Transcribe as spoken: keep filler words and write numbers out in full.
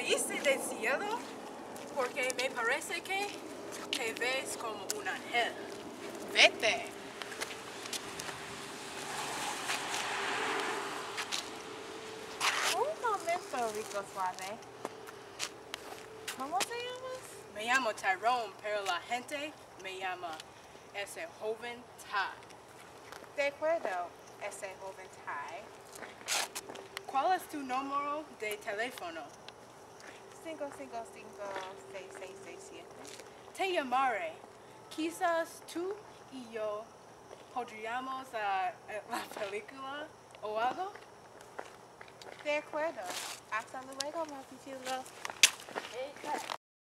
caíste del cielo porque me parece que te ves como un ángel. Vete. Un momento, Rico Suave. ¿Cómo te llamas? Me llamo Tyrone, pero la gente me llama ese joven Ty. De acuerdo, ese joven Ty. ¿Cuál es tu número de teléfono? cinco cinco cinco, seis seis seis siete. Te llamaré. Quizás tú y yo podríamos a la película o algo. De acuerdo. Hasta luego, Mapichulo.